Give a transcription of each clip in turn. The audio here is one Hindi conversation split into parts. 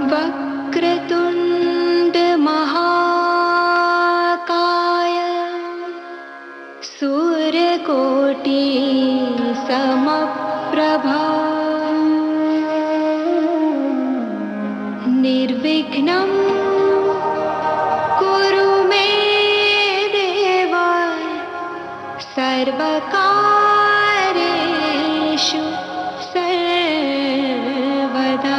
वक्रतुंड महाकाय सूर्यकोटि समप्रभा निर्विघ्नं कुरु मे देव सर्वकार्येषु सर्वदा।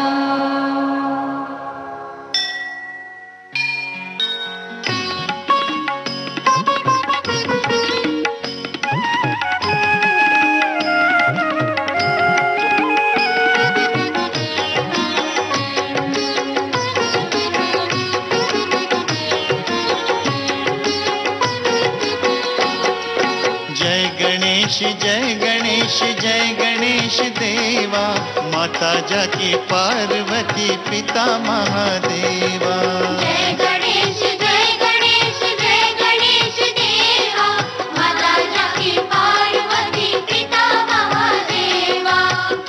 जय गणेश जय गणेश देवा, माता जाकी पार्वती पिता महादेवा। जय गणेश जय गणेश देवा, माता जाकी पार्वती पिता महादेवा।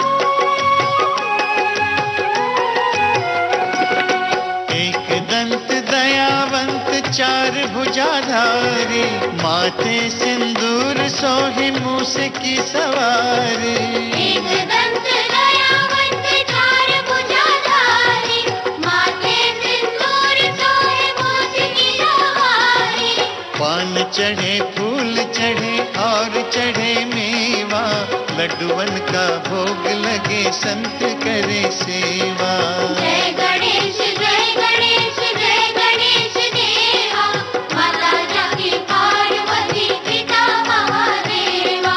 एक दंत दयावंत चार भुजाधारी, माथे सिंदूर सोहि मूस की सवारी। एक दंत दयावंत चार भुजाधारी, माथे सिंदूर सोहे मूस की सवारी। पान चढ़े फूल चढ़े और चढ़े मेवा, लड्डुवन का भोग लगे संत करे सेवा। जय गणेश देवा, माता जाकी पार्वती पिता महादेवा।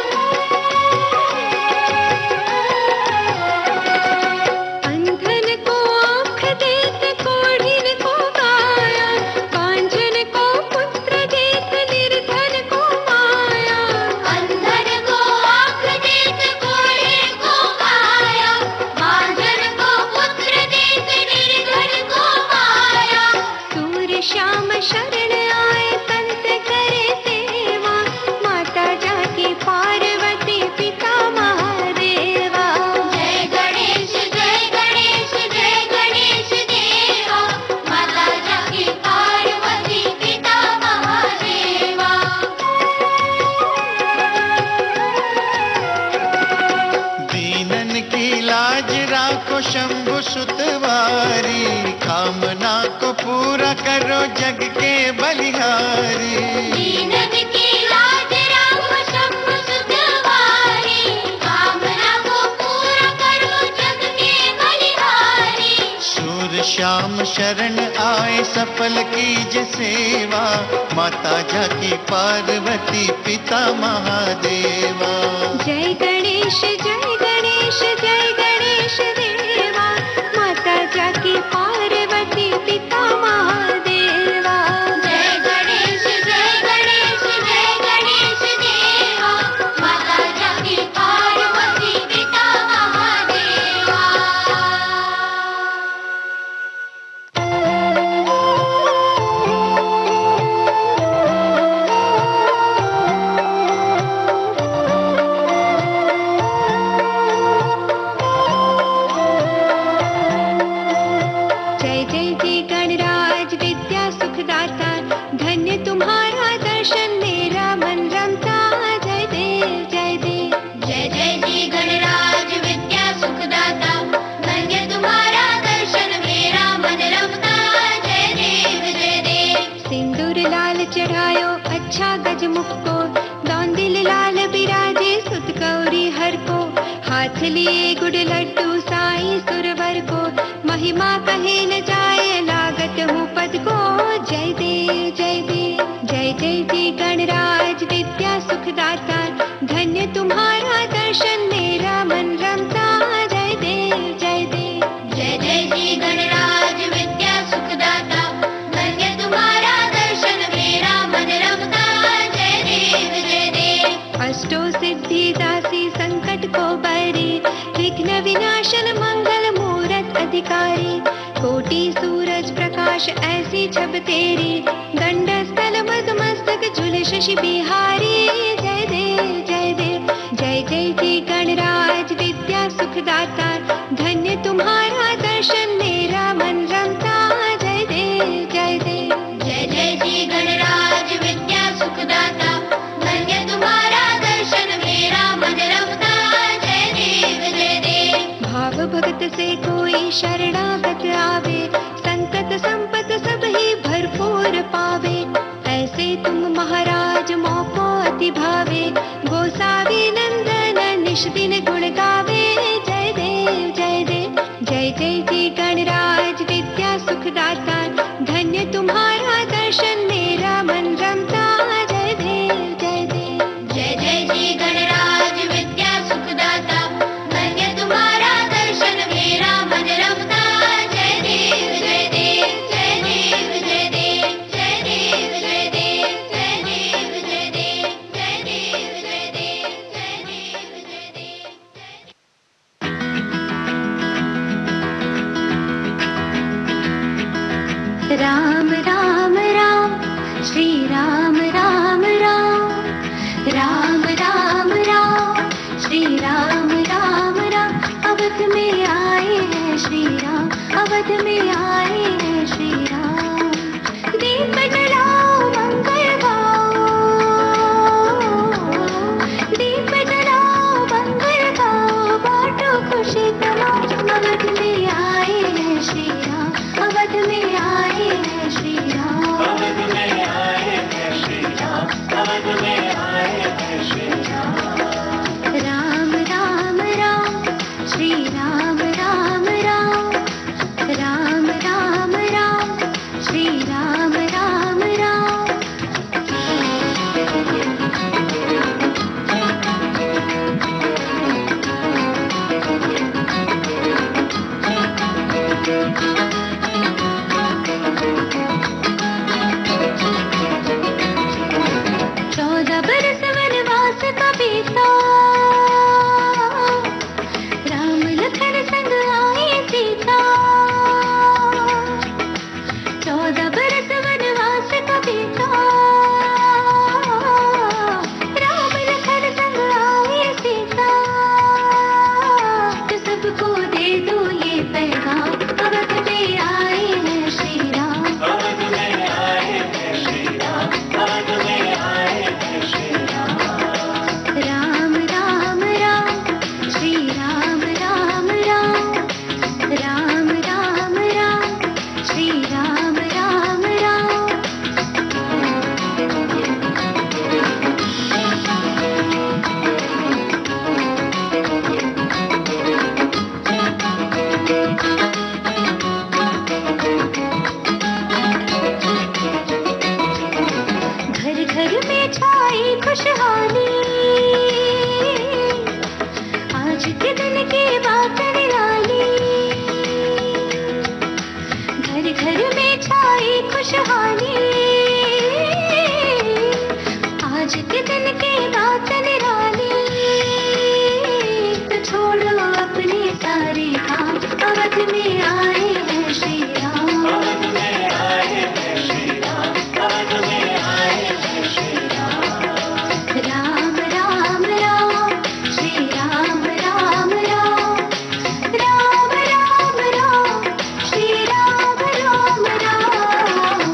अंधन को आँख देत कोढ़िन को काया, कांचन को पुत्र देत निर्धन को माया। अंधन को आँख देत कोढ़िन को काया, कांचन को पुत्र देत निर्धन को माया। सूर्य श्याम शरण आए संत करे सेवा, माता जाकी पार्वती पिता महादेवा। जय गणेश देवा, माता जाकी पार्वती पिता महादेवा। दीनन की लाज राखो शंभु सुतवारी, कामना को पूरा करो जग के बलिहारी। दीनन की लाज राखो शंभु सुतवारी, कामना को पूरा करो जग के बलिहारी। सूर्य श्याम शरण आए सफल कीज सेवा, माता जाकी पार्वती पिता महादेवा। जय गणेश देवा, माता जाकी पार्वती पिता महादेवा। जय गणेश देवा, माता जाकी पार्वती पिता महादेवा। जय जय जी गणराज विद्या सुखदाता, धन्य तुम्हारा दर्शन मेरा मन रमता। जय देव जय देव। जय जय जी गणराज विद्या सुखदाता, धन्य तुम्हारा दर्शन मेरा मन रमता। जय देव जय देव। सिंदूर लाल चढ़ायो अच्छा गजमुख को, दौंदिल लाल बिराजे सुत गौरी हर को। हाथ लिए गुड़ लड्डू साईं सुरवर को, महिमा कहे न जाए लागत हूँ पद को। जय देव जय देव। जय जय जी गणराज विद्या सुखदाता, धन्य तुम्हारा दर्शन मेरा मन रमता। जय देव जय देव। जय जय जी गणराज विद्या सुखदाता, धन्य तुम्हारा दर्शन मेरा मन रमता। जय देव जय देव। अष्टो सिद्धि दासी संकट को बरी, विघ्न विनाशन मंगल मूरत अधिकारी। कोटि सूरज प्रकाश ऐसी छब तेरी, दंड स्थल मद मस्तक झुल शशि बिहारी। जय देव जय देव। जय जय जी गणराज विद्या सुखदाता, धन्य तुम्हारा दर्शन मेरा शरणागत आवे, संकट संपत सब ही भरपूर पावे। ऐसे तुम महाराज मोको अति भावे, गोसावी नंदन निश दिन गुण गावे। जय देव जय देव जय जय जी गणराज विद्या सुखदाता, धन्य तुम्हारा दर्शन मेरा मन रमता। जय देव जय देव जय जय जी गणराज विद्या सुखदाता, धन्य तुम्हारा दर्शन मेरा मन रमता। जय देव जय देव जय देव जय देव जय देव जय देव जय देव जय देव जय देव जय देव जय देव जय देव। राम राम राम श्री राम राम राम, राम राम राम श्री राम राम राम। अवध में आए हैं श्री राम, अवध में आए हैं श्री राम। दीप जलाओ मंगल गाओ, दीप जलाओ मंगल गाओ, बांटो खुशी तमाम। अवध में आए हैं श्री राम, अवध में आए हैं श्री राम, अवध में आए हैं श्री राम, अवध में आए हैं श्री राम। राम राम राम श्री राम राम राम, राम राम राम श्री राम राम राम। चौदह बरस वनवास का बीता, राम लखन संग आए सीता। चौदह बरस वनवास का बीता, राम लखन संग आए सीता। तो सबको दे दो ये पैगाम, अवध में आए हैं श्री राम, अवध में आए हैं श्री राम, अवध में आए हैं श्री राम। राम राम राम श्री राम राम राम, राम राम राम श्री राम राम राम। घर घर में छाई खुशहाली, आज के दिन की बात निराली। घर घर में छाई खुशहाली, आज के दिन की बात निराली। तो छोड़ो अपने सारे काम, अवध में आए हैं श्री राम, अवध में आए हैं श्री राम, अवध में आए हैं श्री राम। राम राम राम श्री राम राम राम, राम राम राम श्री राम राम राम।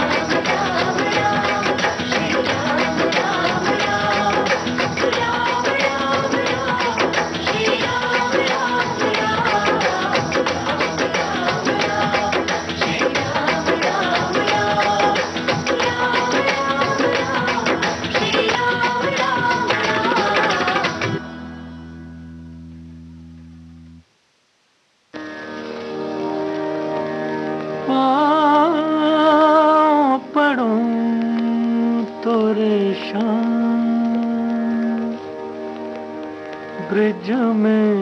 ब्रिज में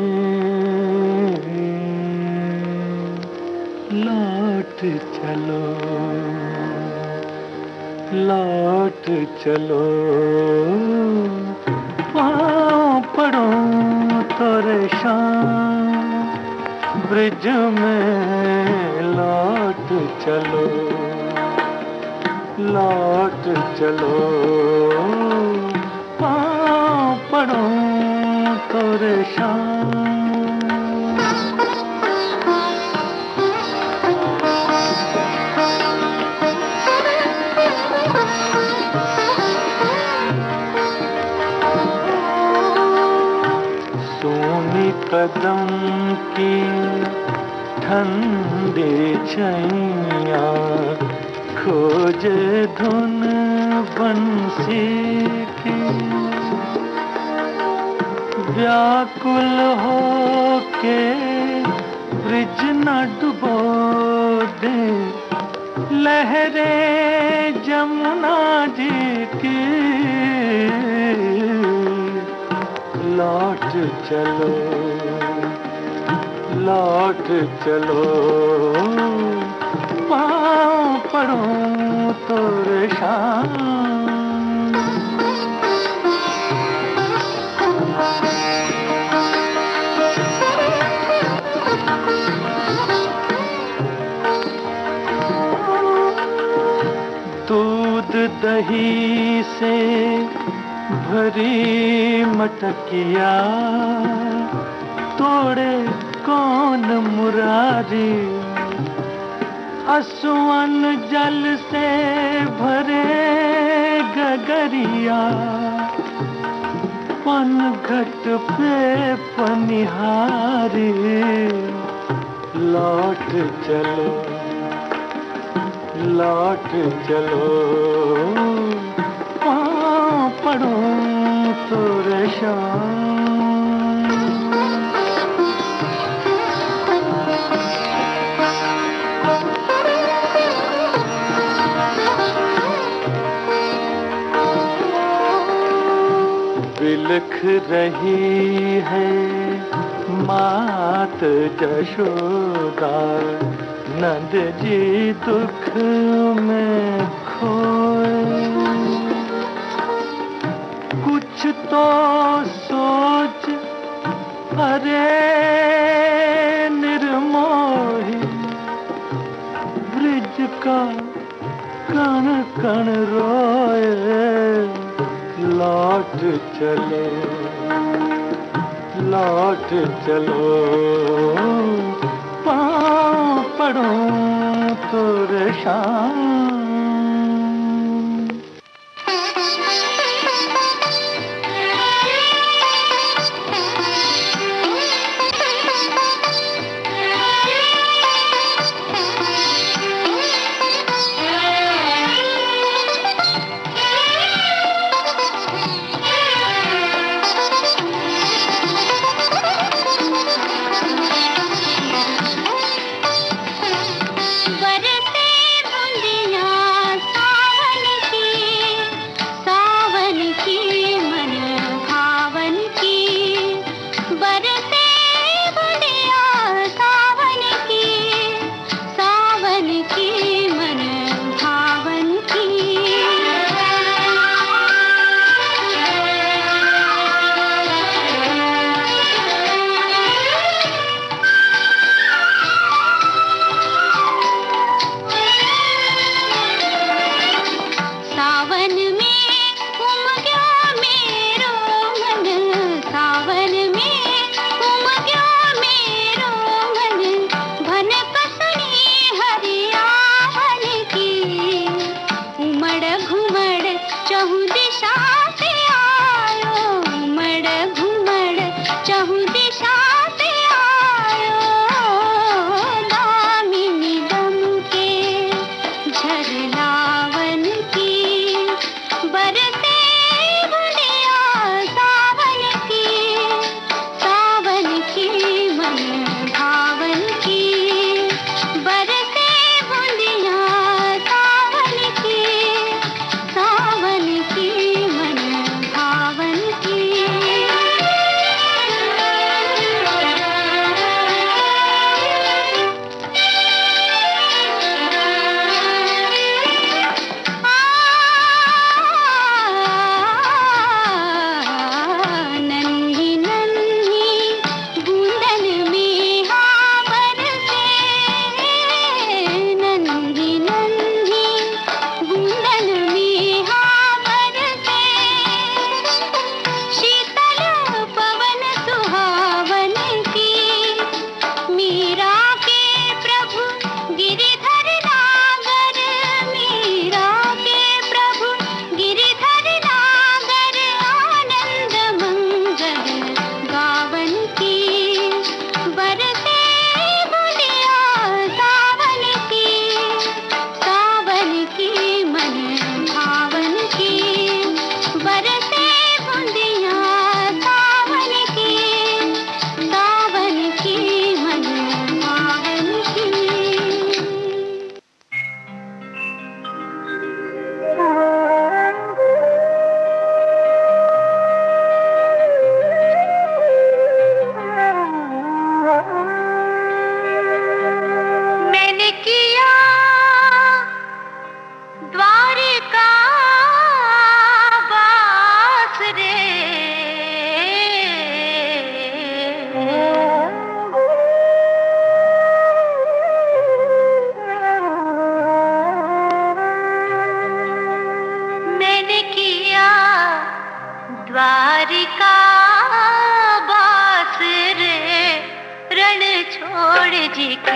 लौट चलो, लौट चलो, पाँव पड़ो तोरे शाम। ब्रिज में लौट चलो, लौट चलो, पाँव पड़ो तोरे शाम। सोनी कदम की लंडे छैया खोजे धुन बंसी की। व्याकुल हो के ब्रिज न डुबो दे लहरे जमुना जी की। लौट चलो लौट चलो पाँव पड़ूं तोरे शाम। दूध दही से भरी मटकिया तोड़े कौन मुरारी। असुवन जल से भरे गगरिया पनघट पे पनिहारी। लौट चलो लौट चलो पाँव पड़ूं तोरे शाम। बिलख रही है मात जशोदा नंद जी दुख में खोए। कुछ तो सोच अरे निर्मोही ब्रिज का कण कण रोए। लौट चलो लौट चलो पाँव पड़ूं तोरे शाम। बरसे बूंदी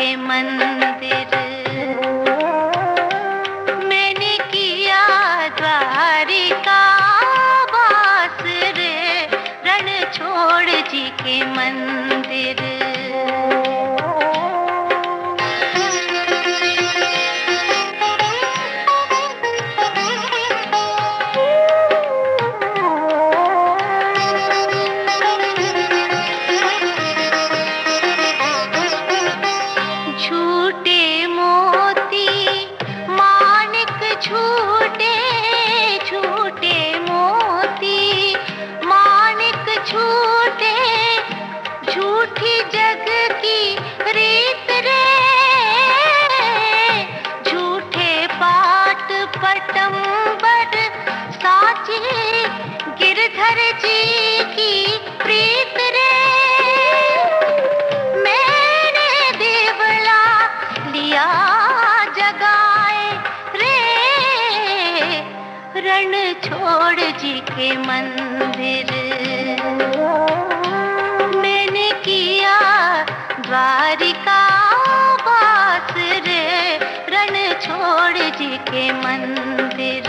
के मंदिर। मैंने किया द्वारिका वास रे, रणछोड़ जी के मंदिर। गिरधर जी की प्रीत रे, मैंने देवला लिया जगाए रे, रणछोड़ जी के मंदिर। मैंने किया द्वारिका वास रे, रणछोड़ जी के मंदिर।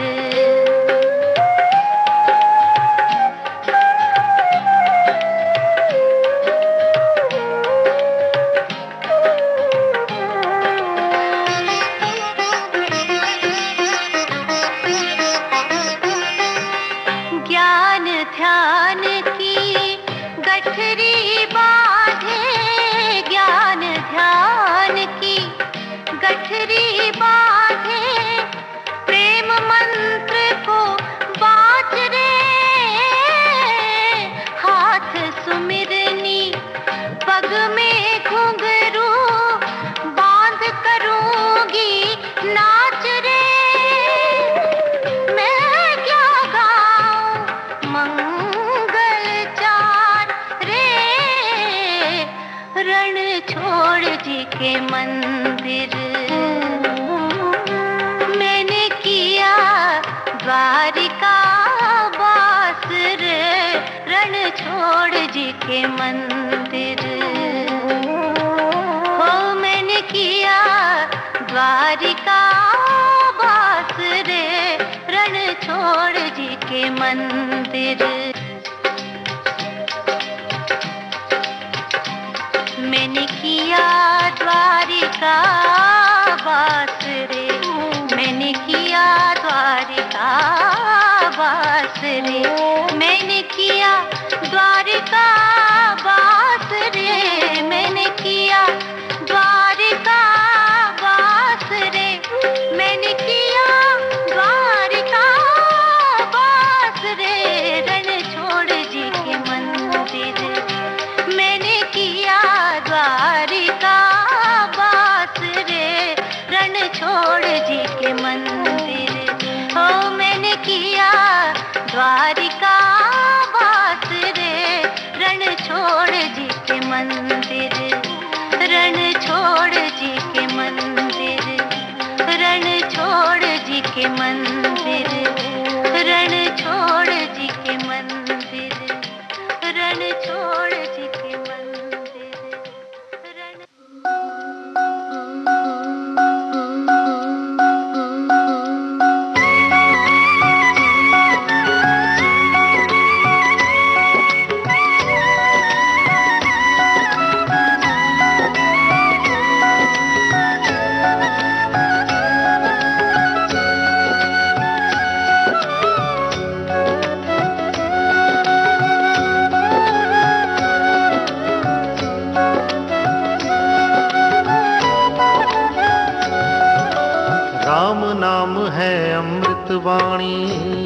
ध्यान की गठरी बांधे, ज्ञान ध्यान की गठरी बांधे, प्रेम मंत्र को बाँच रे, हाथ सुमिरनी पग में घुंघरू बांध करूंगी नाच रे। रणछोड़ जी के मंदिर। मैंने किया द्वारिका वास रे, रणछोड़ जी के मंदिर। हो मैंने किया द्वारिका वास रे, रणछोड़ जी के मंदिर। मैंने किया द्वारिका वास रे, मैंने किया द्वारिका वास रे, मैंने किया द्वारिका वास रे, मैंने किया द्वारिका वास रे, मैंने किया द्वारिका वास रे, रणछोड़ जी के मंदिर। मैंने किया द्वारिका वास रे, रणछोड़ जी के मंदिर। हो मैंने किया द्वारिका वास रे, रणछोड़ जी के मंदिर। रणछोड़ जी के मंदिर, रणछोड़ जी के मंदिर, रणछोड़ जी के मंदिर, रणछोड़ जी के मंदिर। राम नाम है अमृत वाणी,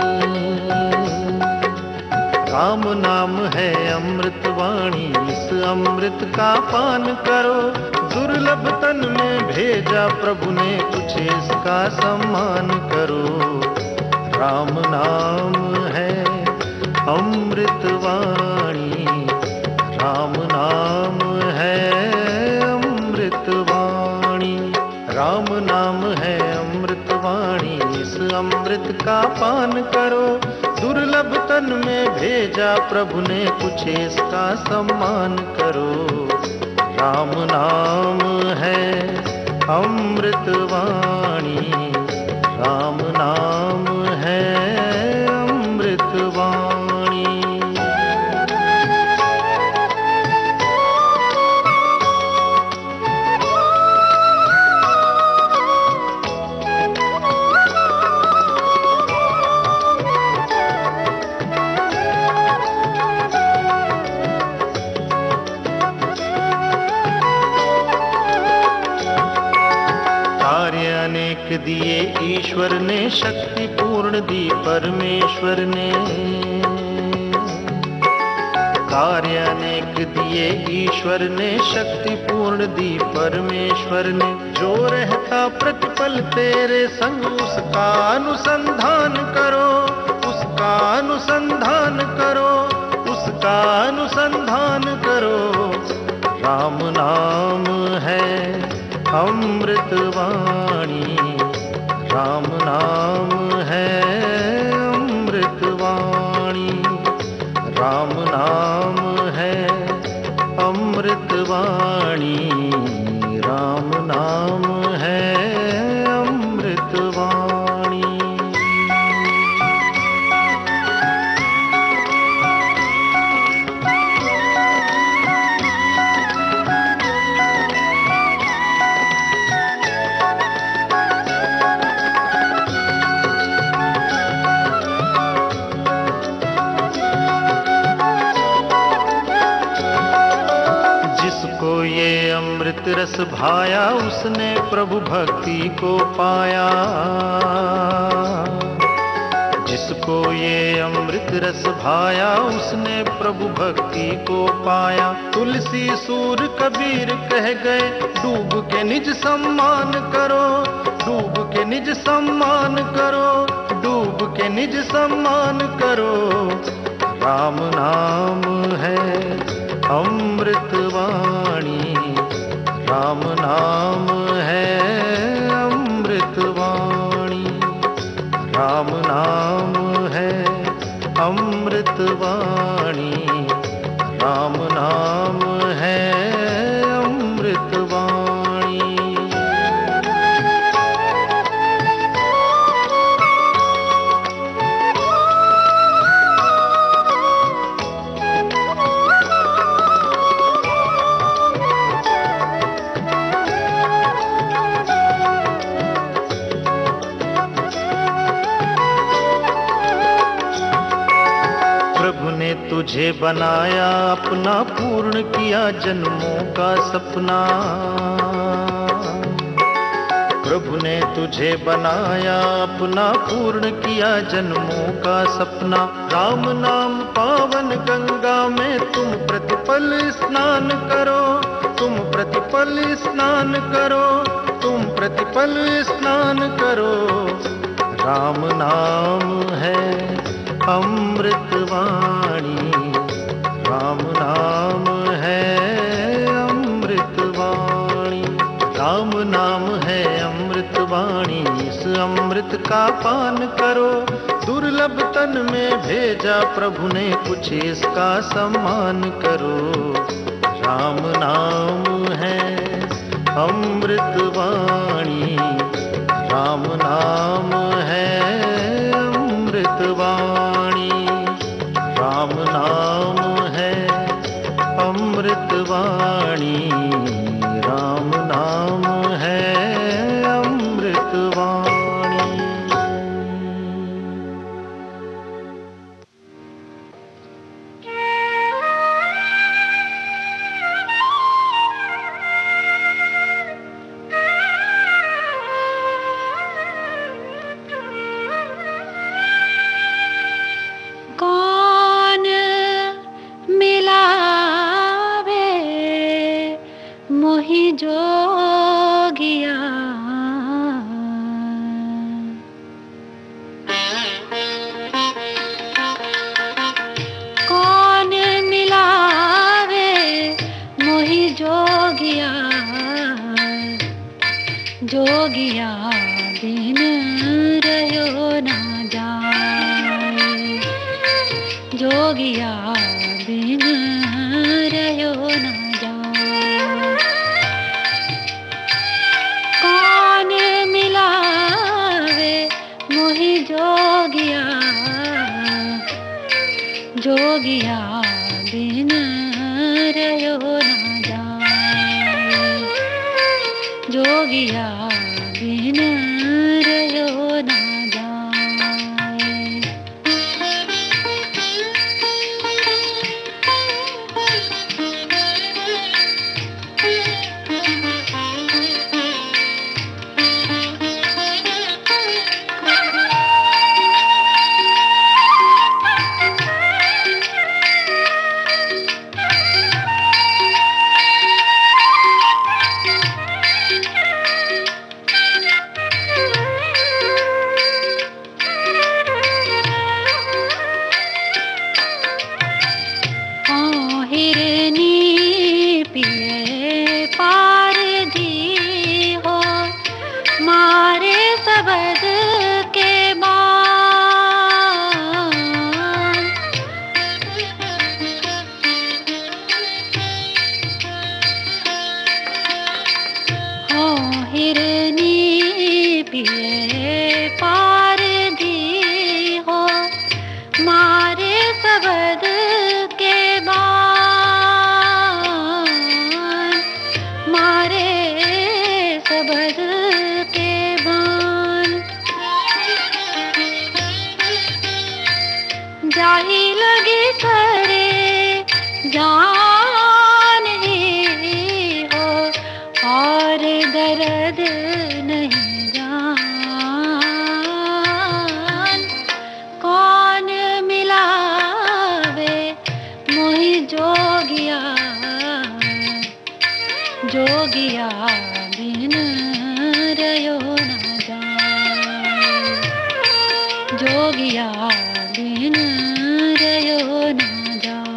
राम नाम है अमृत वाणी, इस अमृत का पान करो। दुर्लभ तन में भेजा प्रभु ने, कुछ इसका सम्मान करो। राम नाम है अमृत वाणी, राम नाम है अमृत वाणी, राम नाम है अमृत वाणी, इस अमृत का पान करो। दुर्लभ तन में भेजा प्रभु ने, कुछ इसका सम्मान करो। राम नाम है अमृतवाणी, राम नाम है अमृतवाणी। अनेक दिए ईश्वर ने, शक्ति पूर्ण दी परमेश्वर ने। कार्य अनेक दिए ईश्वर ने, शक्ति पूर्ण दी परमेश्वर ने। जो रहता प्रतिपल तेरे संग, उसका अनुसंधान करो, उसका अनुसंधान करो, उसका अनुसंधान करो। राम नाम है अमृतवाणी, राम नाम है अमृतवाणी, राम नाम है अमृतवाणी, राम नाम है अमृतवाणी। ये अमृत रस भाया, उसने प्रभु भक्ति को पाया। जिसको ये अमृत रस भाया, उसने प्रभु भक्ति को पाया। तुलसी सूर कबीर कह गए, डूब के निज सम्मान करो, डूब के निज सम्मान करो, डूब के निज सम्मान करो। राम नाम है अमृतवाणी, राम नाम है अमृतवाणी, राम नाम है अमृतवाणी, राम नाम है अमृतवाणी। तुझे बनाया अपना, पूर्ण किया जन्मों का सपना। प्रभु ने तुझे बनाया अपना, पूर्ण किया जन्मों का सपना। राम नाम पावन गंगा में तुम प्रतिपल स्नान करो, तुम प्रतिपल स्नान करो, तुम प्रतिपल स्नान करो। राम नाम है अमृतवाणी, राम नाम है अमृतवाणी, राम नाम है अमृतवाणी। इस अमृत का पान करो, दुर्लभ तन में भेजा प्रभु ने, कुछ इसका सम्मान करो। राम नाम है अमृतवाणी, राम नाम है अमृतवाणी, राम नाम है अमृतवाणी, राम नाम है अमृतवाणी। कौन मिलावे मोहि जोगिया, कौन मिलावे मोहि जोगिया, जोगिया बिन रयो ना जाए, जोगिया बिन रयो ना जाए। जोगिया जोगिया बिन रहो ना जाए, जोगिया बिन रहो ना जाए। जाही लगी करे जान ही हो और दर्द नहीं जान, कौन मिलावे मोहि जोगिया जोगिया बिन रहो ना जाए, जोगिया बिन रहो ना जाए।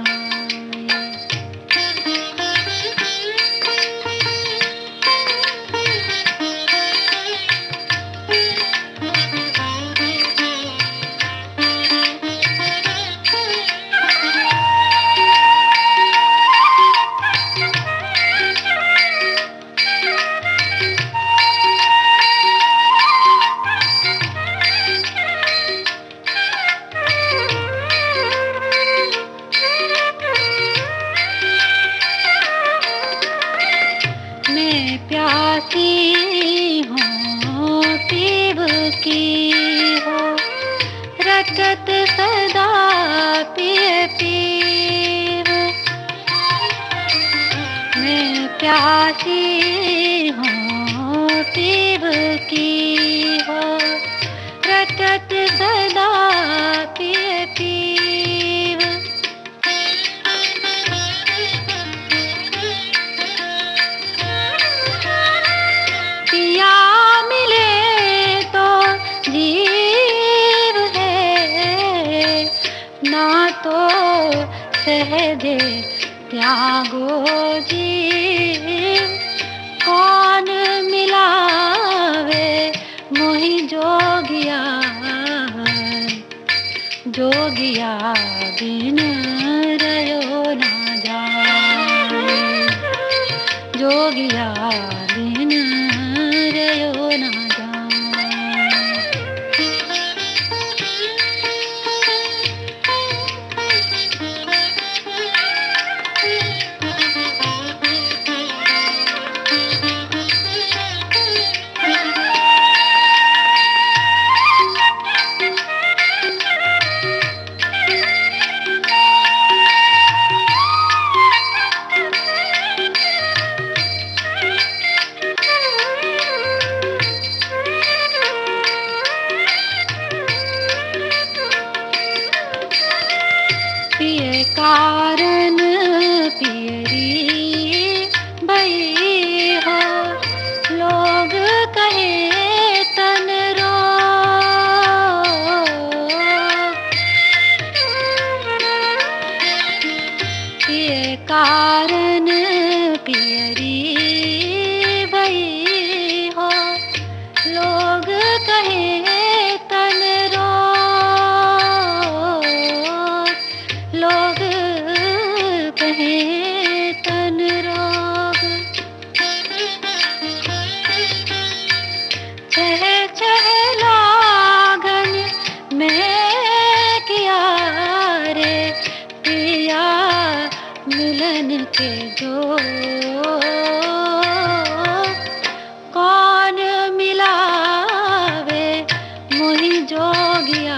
प्यासी हूँ पीब की हो रटत सदा पिए पीब, मैं प्यासी हूँ पीब की हो रटत सदा पिए पीब। तो सहजे त्यागो जीव, कौन मिलावे मोहि जोगिया जोगिया बिन रहो ना जाए, जोगिया बिन रहो ना जाए। पिए कारण पियरी भई हो, लोग कहे तन रो, पिए कारण पियरी भई हो, लोग कहे तन रो, लोग कहे तन रोग। चह चह लागन के जो कौन मिलावे मोहि जोगिया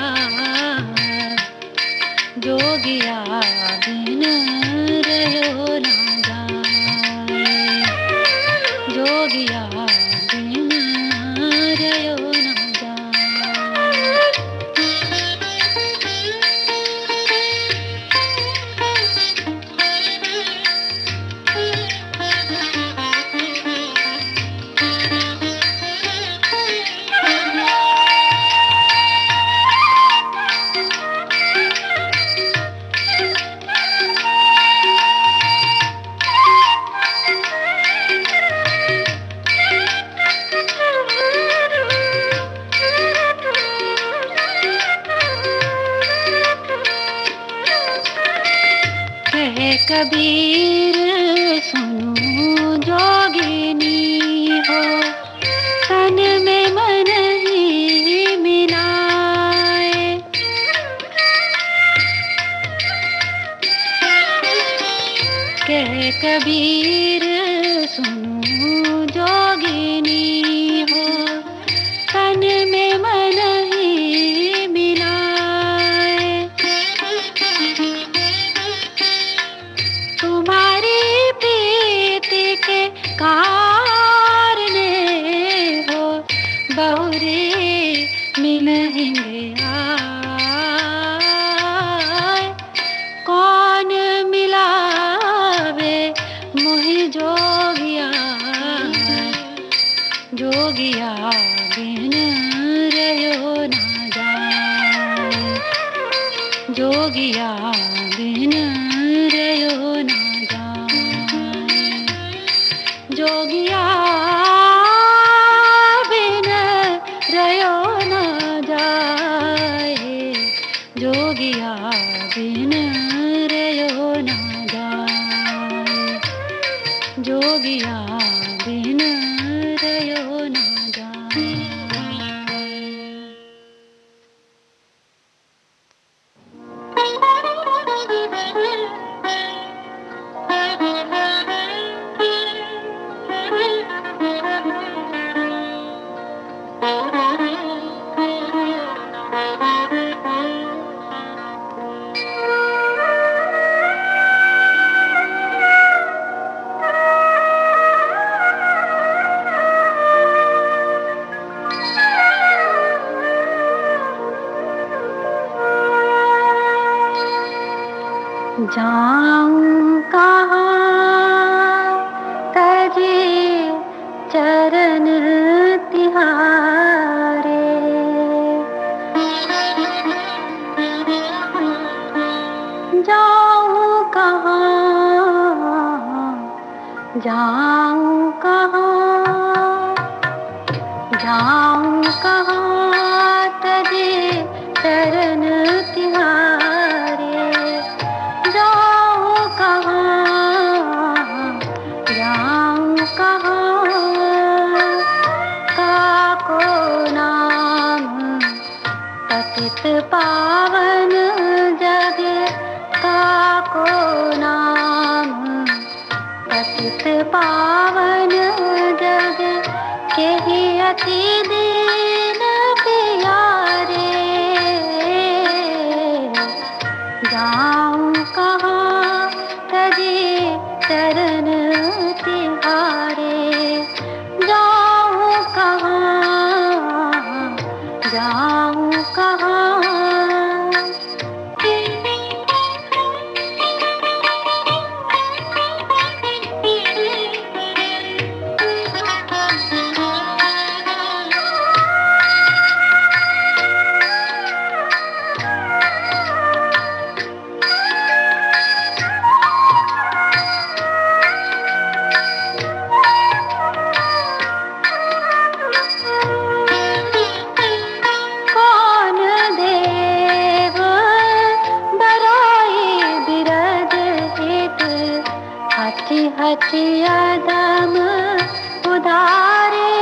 जोगिया बिन रहो ना जाए जोगिया बिन रहो ना जाए। कबीर सुनो जोगिनी हो तन में मन ही मिलाए कह कबीर सुनो जोगिनी हो तन में मन ही मिलाए तुम्हारी प्रीति के कारणे हो बहुरे मिलेंगे आए कौन मिलावे मोहि जोगिया जोगिया बिन रहो ना जाए जोगिया बिन रहो ना जाए जोगिया बिन रहो ना जाए जोगिया बिन रहो ना जाए जोगिया बिन रहो ना जाए। जाऊं कहाँ तजे चरण तिहारे जाऊं कहाँ जाऊं कहाँ तजे चरण तिहारे जाऊं कहाँ काको नाम पतित पावन जग काको नाम पतित पावन जग केहि अति दीन प्यारे जाऊं कहाँ तजे चरण तिहारे जाऊं कहाँ हटिया दम उधारे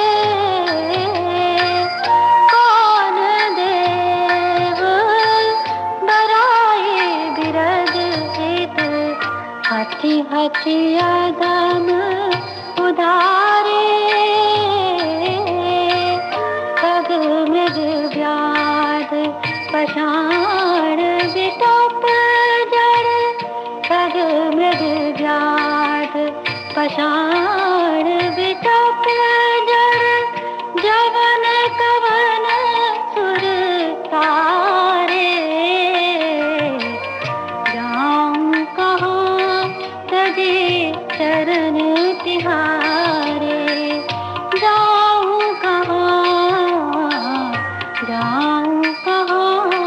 कौन देव बराए बिरद हित हटि पाषाण बिटप जड़ जवन कवन सुर तारे। जाऊं कहाँ तजे चरण तिहारे। जाऊं कहाँ, जाऊं कहाँ।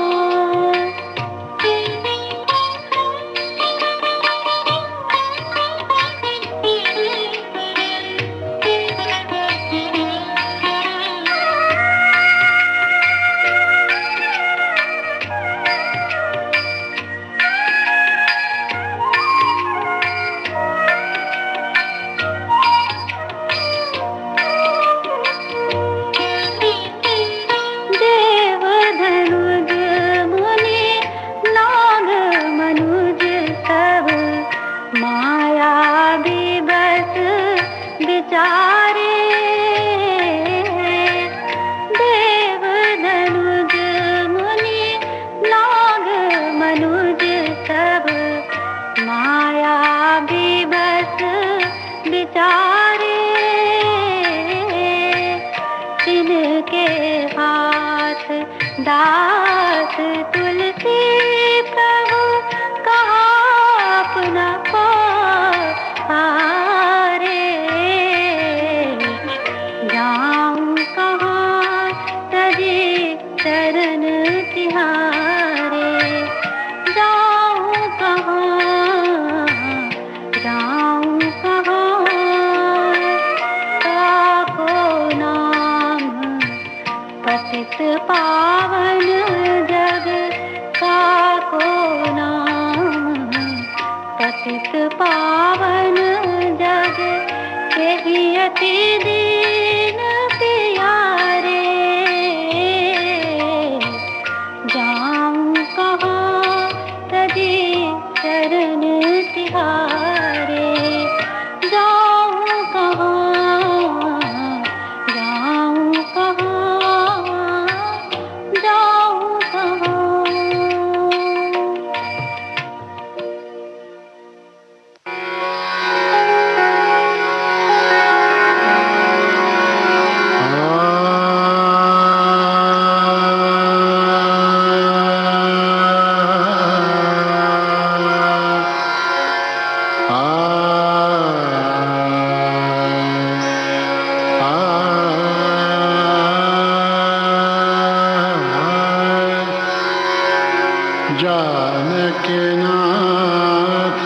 दास तुलसी प्रभु कहाँ अपना पारे। जाऊं कहाँ तजे चरण तिहारे। जाऊं कहाँ, जाऊं कहाँ। काको नाम पतित पावन जग काको नाम पतित पावन जग यही अति दीन प्यारे। जाऊं कहाँ तजे चरण तिहारे। जाऊं कहाँ, जाऊं कहाँ, जाऊं कहाँ। जानकी नाथ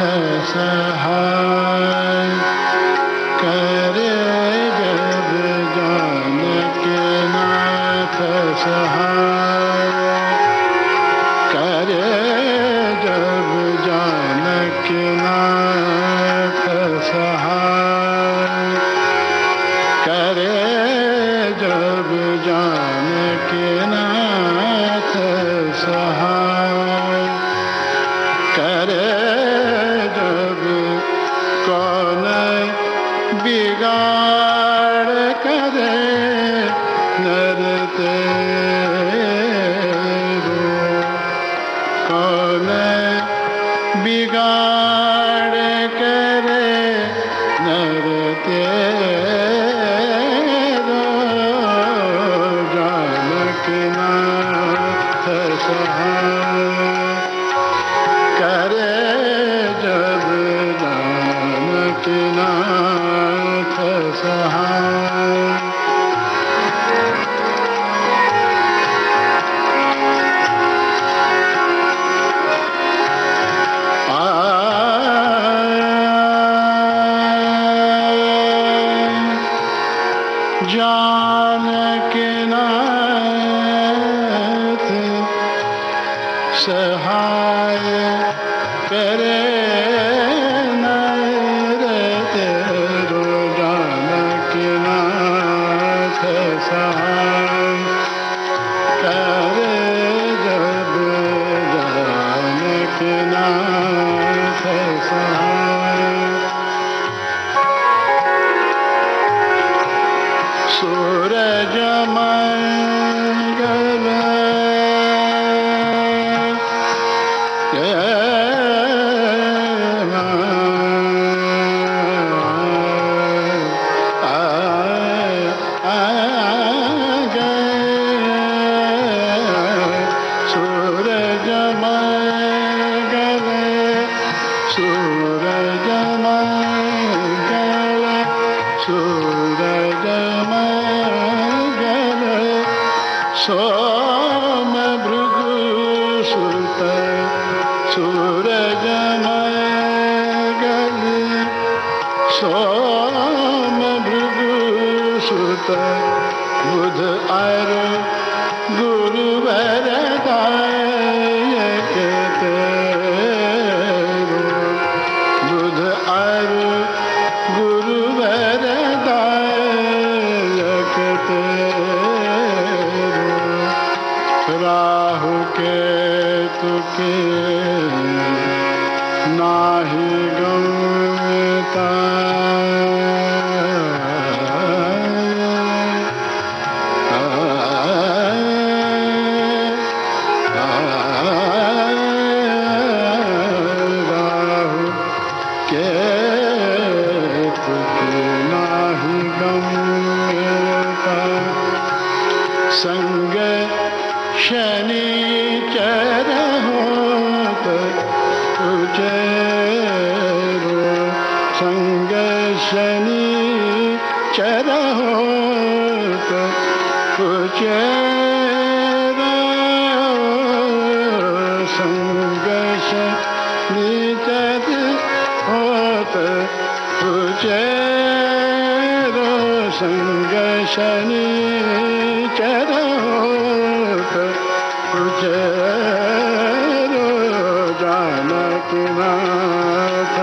सहाय करे जब जानकी नाथ सहाय करे जब जानकी नाथ सहाय करे जब जानकी नाथ सहाय करे जब कौन बिगाड़ करे नर तेरो। कौन बिगाड़ करे नर तेरो। जानकी नाथ सहाय करे जब जानकी नाथ सहाय। जानकी नाथ सहाय करे नर तेरो। जानकी नाथ सहाय करे जब जानकी नाथ सहाय। सूरज मंगल सोम भृगु सुत सूरजमय गली सोम भृगु सुत बुध अरु गुरु वरदायक तेरो बुध अरु गुरु वरदायक तेरो राहु केतु के नाहि गमता राहु केतु के नाहि गमता संग शनिचर होत उचेरो संग शनिचर होत उचेरो संग शनिचर होत उचेरो संग शनिचर होत उचेरो जानकी नाथ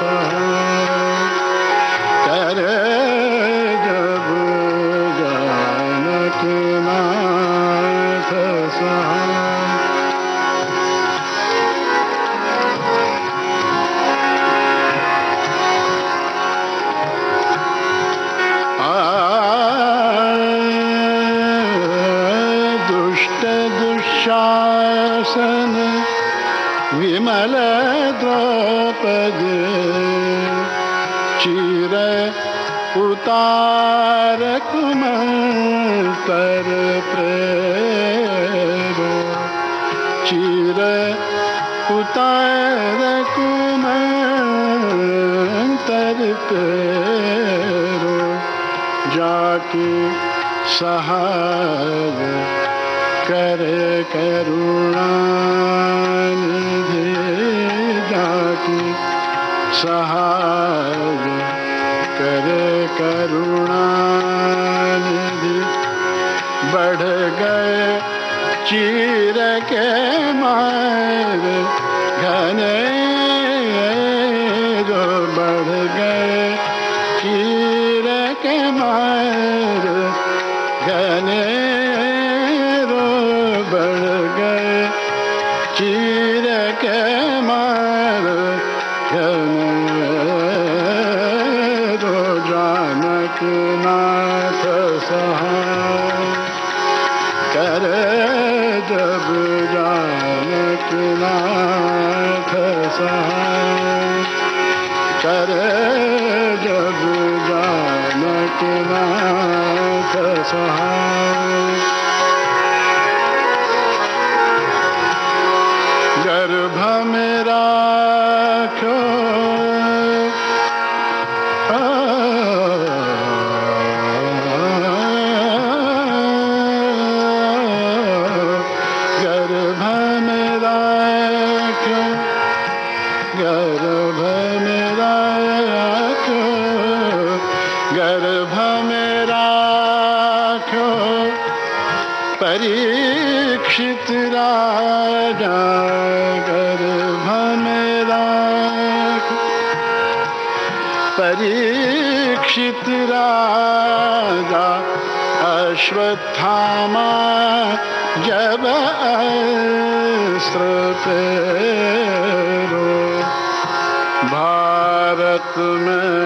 सहाय कर जब जानकी नाथ सहाय दुष्ट दुशासन विमल द्रौपदी चिर उतार कुमंतर प्रेरो चिर उतार कुमंतर प्रेरो जाकी सहाय करे करुणानिधि जाकी सहाय करे करुणानिधि बढ़ गए चीर के मार घने जो बढ़ गए चीर के मार घने बढ़ गए चीर के मार घनेरो जानकी नाथ सहाय कर जब जानकी नाथ सहाय कर जब जानकी नाथ सहाय गर्भ में राखो गर्भ में राखो गर्भ में राखो गर्भ में राखो परीक्षित राजा गर्भ में राखो परीक्षित राजा अश्वत्थामा जब अस्त्र पेरो भारत में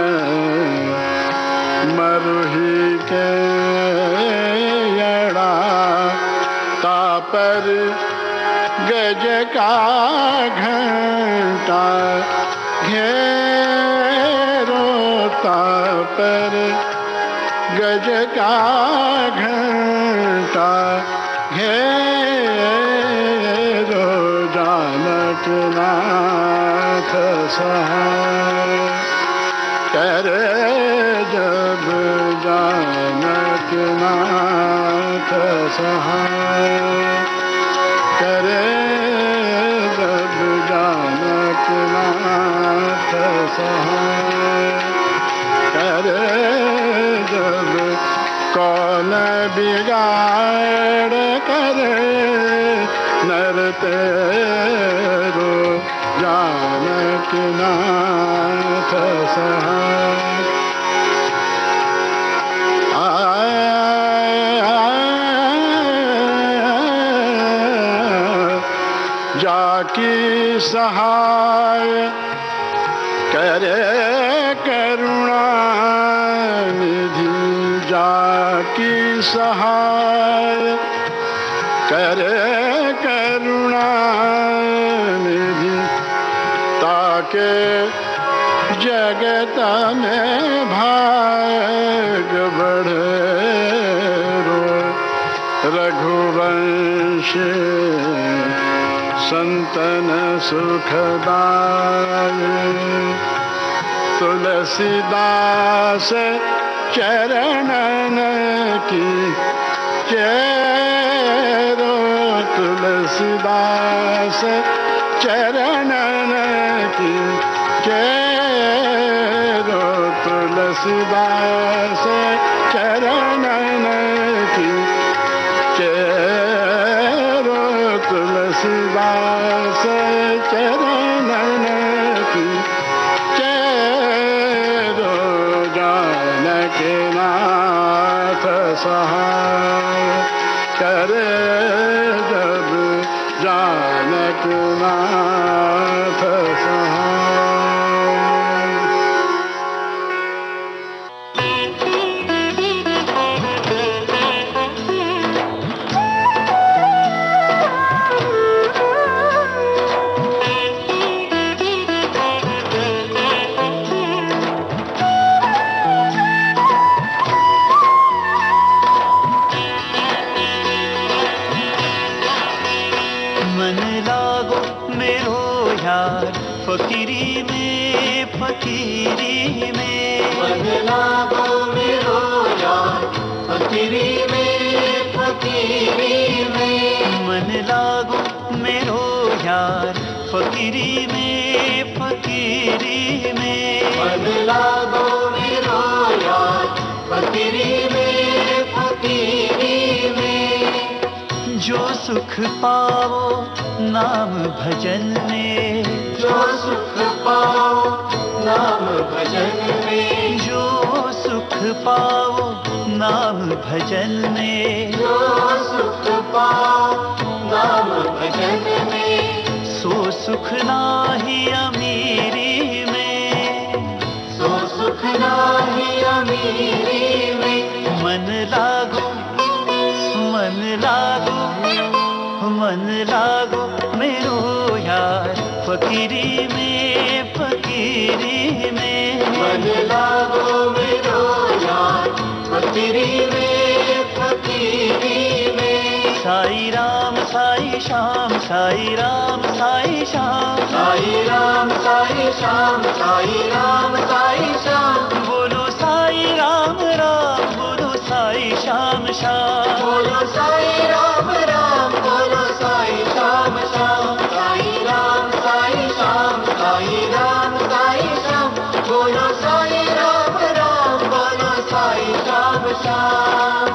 मरुही के यड़ा तापर गज का घंटा घेरो तापर गज का घंटा घेरो जानकी नाथ सहाय कर जब जानकी नाथ सहाय करे जब जानक नाथ सहाय करे जब कौन बिगाड़ करे नर तेरो जानक नाथ सहाय जाकी सहाय करे करुणा निधि जाकी सहाय करे करुणा निधि ताके जगत में भाग बढ़े रघुवंश संतन सुखदाय तुलसीदास चरणन की चेरो तुलसीदास चरणन की चेरो तुलसीदास चरणन की चेरो तुलसीदास चरणन की चेरो जानक नाथ सहाय करे जब जानक नाथ सहाय फकीरी में फकीरी में मन लागो मेरो यार फकीरी में फकीरी में मन लागो मेरो यार फकीरी में फकीरी में मन लागो मेरो यार फकीरी में फकीरी में जो सुख पाओ नाम भजन में जो सुख पाओ नाम भजन में जो सुख पाओ नाम भजन में जो सुख पाओ नाम भजन में सो सुख नाही अमीरी में सो सुख नाही अमीरी में मन लागो मन लागो मन लागो मेरो यार फकीरी में फकीरी में मन लागो मेरो यार फकीरी में फकीरी में साई राम साई श्याम साई राम साई श्याम साई राम साई श्याम साई राम साई श्याम बोलो साई राम राम बोलो साई श्याम श्याम बोलो साई राम राम बोलो साई श्याम श्याम साई राम साई श्याम साई राम साई श्याम बोलो साई राम राम बोलो साई श्याम श्याम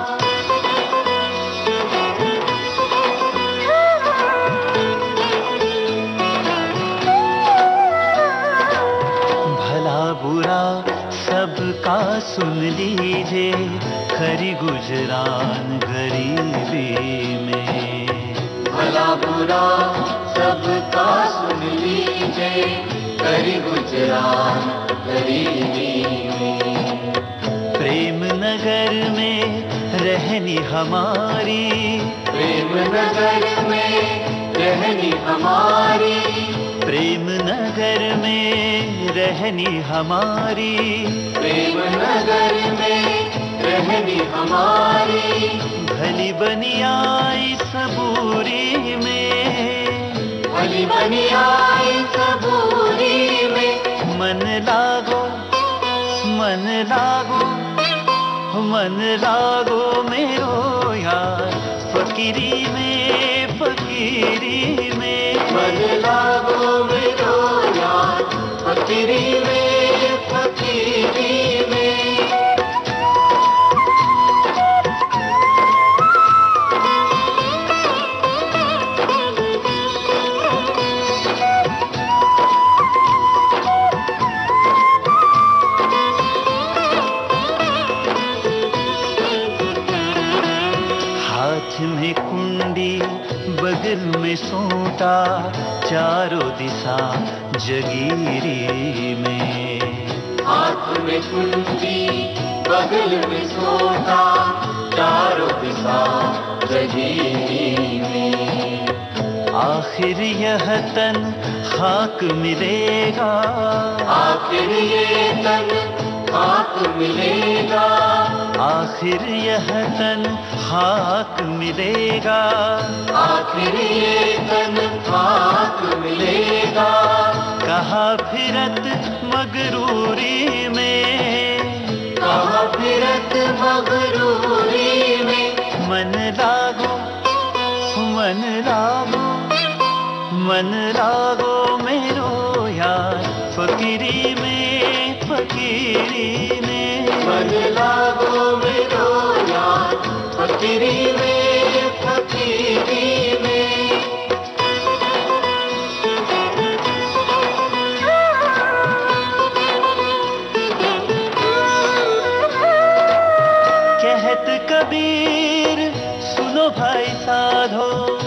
भला बुरा सबका सुन लीजिए खरी गुजरान गरीबी में भला बुरा सबका सुन लीजिए करी गुजरान गरीबी में प्रेम नगर में रहनी हमारी प्रेम नगर में रहनी हमारी प्रेम नगर में रहनी हमारी प्रेम नगर में रहनी हमारी भली बनी आई सबूरी में भली बनी आई सबूरी में मन लागो मन लागो मन लागो मेरो यार फकीरी में फकीरी में। मन लागो मेरो यार फकीरी में फकीरी में। हाथ में कुंडी बगल में सोटा चारों दिशा जगीरी में। हाथ में कुंडी बगल में सोता चारों दिशा जगीरी में। आखिर यह तन खाक मिलेगा, आखिर ये तन खाक मिलेगा। आखिर यह तन खाक मिलेगा। आखिर ये तन खाक मिलेगा। कहा फिरत मगरूरी में, कहाँ फिरत मगरूरी में। मन लागो मन लागो मन लागो मेरो यार फकीरी में फकीरी में। मन लागो मेरो यार फकीरी में फकीरी में। कहत कबीर सुनो भाई साधो,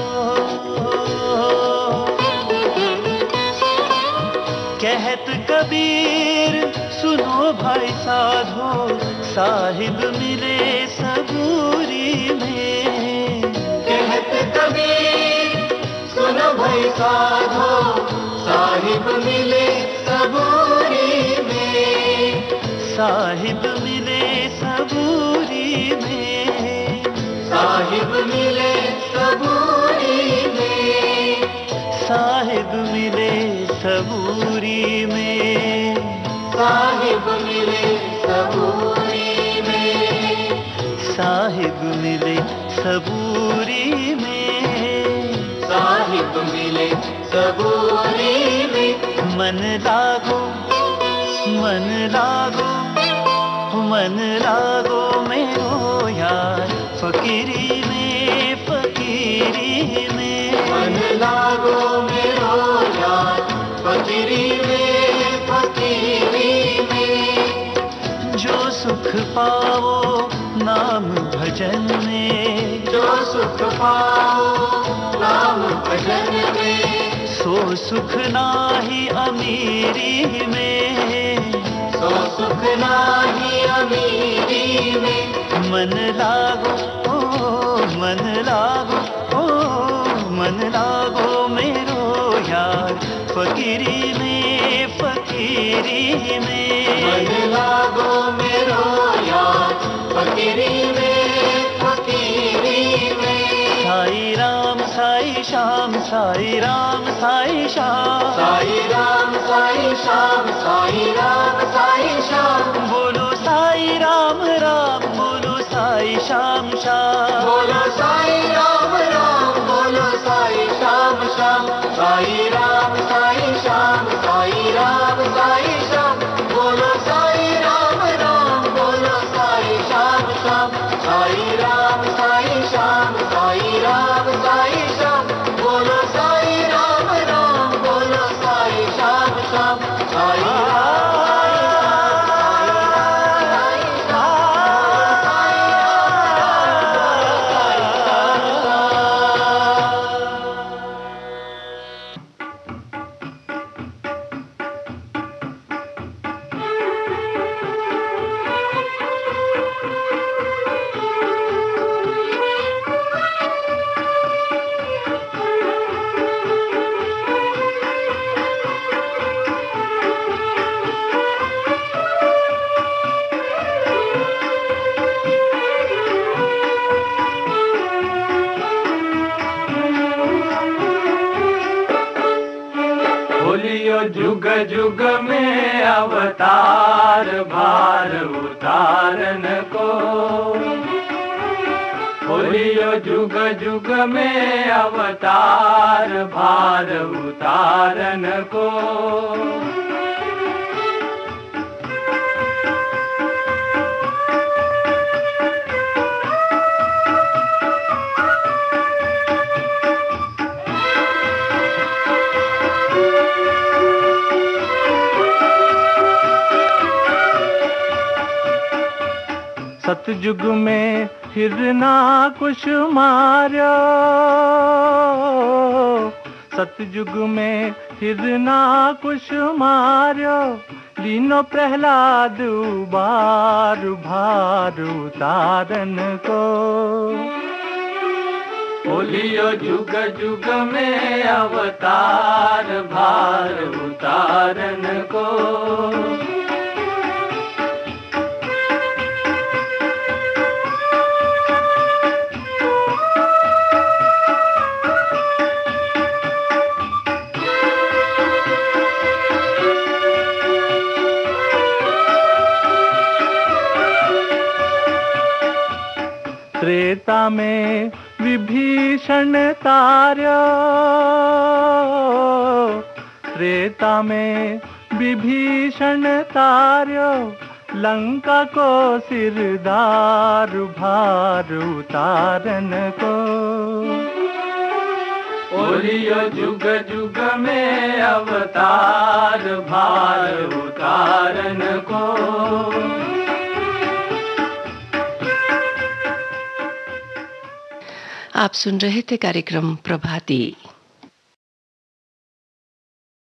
कहत कबीर सुनो भाई साधो, साहिब मिले सबूरी में। कहत कबीर सुनो भाई साधो, साहिब मिले सबूरी में। साहिब मिले सबूरी में। साहिब मिले सबूरी में। साहिब मिले सबूरी में। साहिब मिले सबूरी में। साहिब मिले सबूरी में। साहिब मिले सबूरी में। मन लागो मन लागो मन लागो मेरो यार फकीरी में फकीरी में। मन लागो मेरो यार फकीरी में फकीरी में। जो सुख पाओ नाम भजन में, जो सुख पाओ नाम भजन में। सो सुख नाही अमीरी में, सो सुख नाही अमीरी में। मन लागो मन लागो मन लागो मेरो यार फकीरी में फकीरी में। मन लागो मेरो यार फकीरी में फकीरी में। साई राम साई श्याम साई राम साई श्याम। साई राम साई श्याम साई राम साई श्याम। बोलो साई राम राम बोलो साई श्याम श्याम। बोलो साई राम राम बोलो साई श्याम श्याम। साई राम साई श्याम साई राम साई श्याम। बोलो साई राम राम बोलो साई श्याम श्याम। साई राम साई श्याम साई राम साई श्याम। बोलो साई राम राम बोलो साई श्याम श्याम। साई राम जुग जुग में अवतार भार उतारन को, बोलियो जुग जुग में अवतार भार उतारन को। सतयुग में हिरना कुछ मार्यो, सतयुग में हिरना कुछ मार्यो, लीनो प्रहलाद उबार भार उतारन को, बोलियो जुग जुग में अवतार भार उतारन को। त्रेता में विभीषण तार्यो, त्रेता में विभीषण तार्यो, लंका को सिरदार भार उतारन को, बोलियो जुग जुग में अवतार भार उतारन को। आप सुन रहे थे कार्यक्रम प्रभाती।